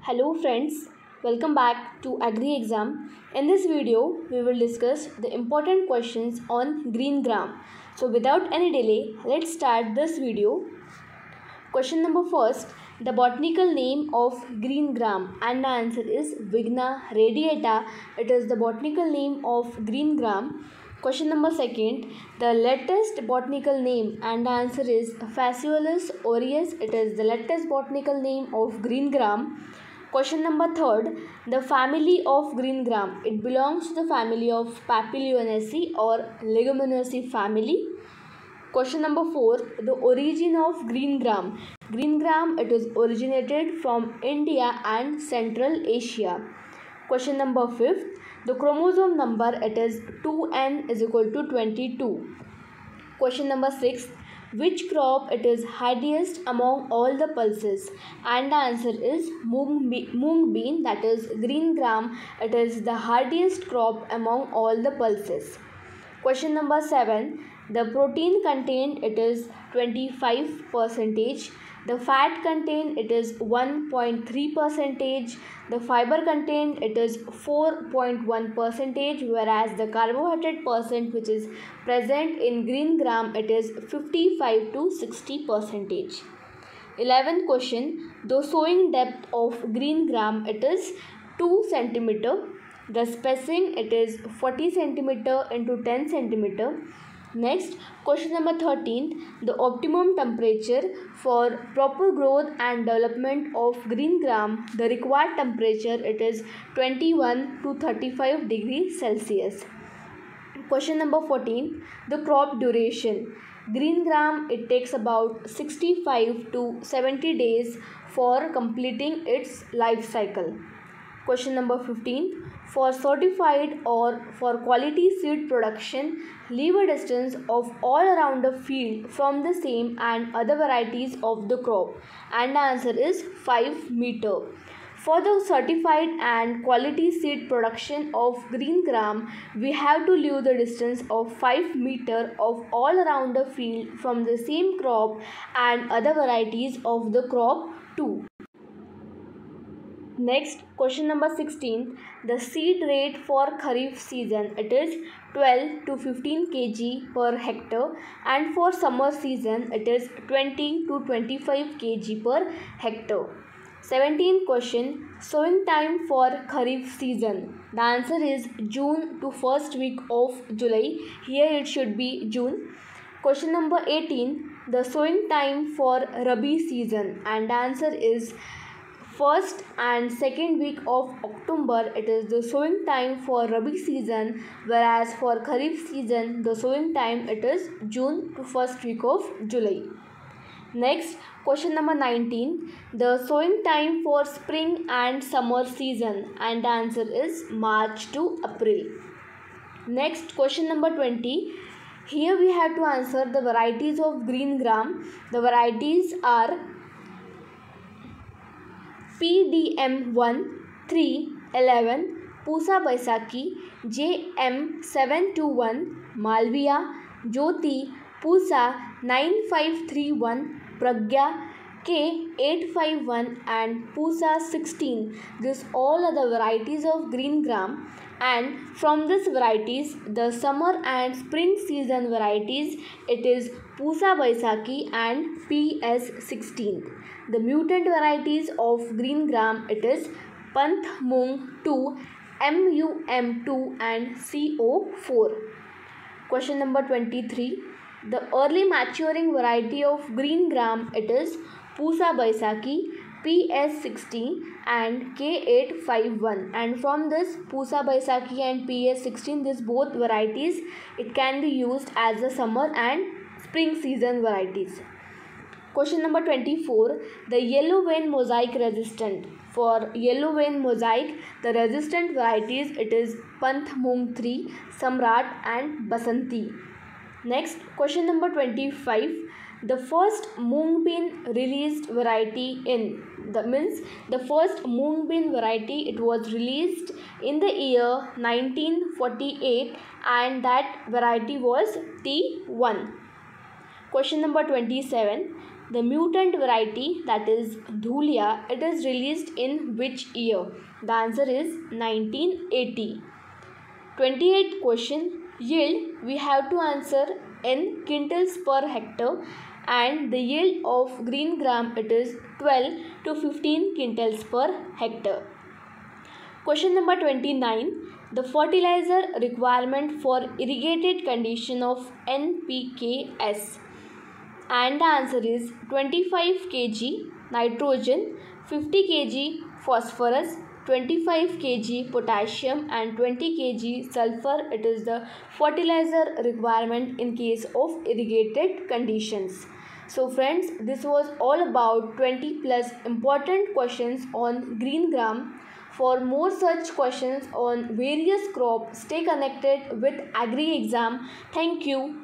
Hello friends, welcome back to Agri Exam. In this video, we will discuss the important questions on green gram. So without any delay, let's start this video. Question number first, the botanical name of green gram, and the answer is Vigna radiata. It is the botanical name of green gram. Question number second, the latest botanical name, and the answer is Phaseolus aureus. It is the latest botanical name of green gram. Question number third, the family of green gram. It belongs to the family of Papilionaceae or Leguminosae family. Question number 4, the origin of green gram. Green gram, it is originated from India and Central Asia. Question number 5, the chromosome number, it is 2n is equal to 22. Question number 6, which crop it is hardiest among all the pulses, and the answer is mung bean, that is green gram. It is the hardiest crop among all the pulses. Question number 7, the protein contained, it is 25%, the fat contained, it is 1.3%, the fiber contained, it is 4.1%, whereas the carbohydrate percent which is present in green gram, it is 55 to 60%. 11th question, the sowing depth of green gram, it is 2 centimeter. The spacing, it is 40 centimeter into 10 centimeter. Next, question number 13, the optimum temperature for proper growth and development of green gram, the required temperature, it is 21 to 35 degrees Celsius. Question number 14, the crop duration. Green gram, it takes about 65 to 70 days for completing its life cycle. Question number 15, for certified or for quality seed production, leave a distance of all around the field from the same and other varieties of the crop, and the answer is 5 meter. For the certified and quality seed production of green gram, we have to leave the distance of 5 meter of all around the field from the same crop and other varieties of the crop too. Next, question number 16, the seed rate for Kharif season, it is 12 to 15 kg per hectare, and for summer season it is 20 to 25 kg per hectare. 17th question, sowing time for Kharif season. The answer is June to first week of July. Here it should be June. Question number 18, the sowing time for Rabi season, and the answer is first and second week of October. It is the sowing time for Rabi season, whereas for Kharif season the sowing time it is June to first week of July. Next, question number 19, the sowing time for spring and summer season, and the answer is March to April. Next, question number 20, here we have to answer the varieties of green gram. The varieties are PDM1, 3, 11, Pusa Baisakhi, JM721, Malviya, Jyoti, Pusa 9531, Pragya, K851 and Pusa 16. These all are the varieties of green gram, and from these varieties the summer and spring season varieties, it is Pusa Baisakhi and PS16. The mutant varieties of green gram, it is Panth Mung 2, MUM2 and CO4. Question number 23, the early maturing variety of green gram, it is Pusa Baisakhi, PS16 and K851, and from this Pusa Baisakhi and PS16, these both varieties, it can be used as the summer and spring season varieties. Question number 24, the yellow vein mosaic resistant. For yellow vein mosaic, the resistant varieties, it is Panth Mung 3, Samrat and Basanti. Next, question number 25, the first mung bean released variety in, the first mung bean variety, it was released in the year 1948, and that variety was T1. Question number 27, the mutant variety, that is Dhulia, it is released in which year? The answer is 1980. 28th question. Yield, we have to answer in quintals per hectare, and the yield of green gram, it is 12 to 15 quintals per hectare. Question number 29. The fertilizer requirement for irrigated condition of NPKs, and the answer is 25 kg nitrogen, 50 kg phosphorus, 25 kg potassium and 20 kg sulfur. It is the fertilizer requirement in case of irrigated conditions. So friends, this was all about 20 plus important questions on green gram. For more such questions on various crops, stay connected with Agri Exam. Thank you.